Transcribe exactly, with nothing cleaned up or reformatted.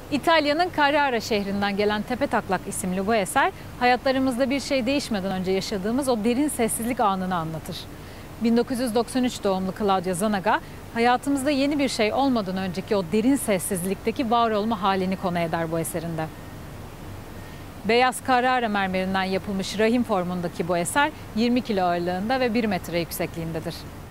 İtalya'nın Carrara şehrinden gelen Tepetaklak isimli bu eser, hayatlarımızda bir şey değişmeden önce yaşadığımız o derin sessizlik anını anlatır. bin dokuz yüz doksan üç doğumlu Claudio Zanaga, hayatımızda yeni bir şey olmadan önceki o derin sessizlikteki var olma halini konu eder bu eserinde. Beyaz Carrara mermerinden yapılmış rahim formundaki bu eser yirmi kilo ağırlığında ve bir metre yüksekliğindedir.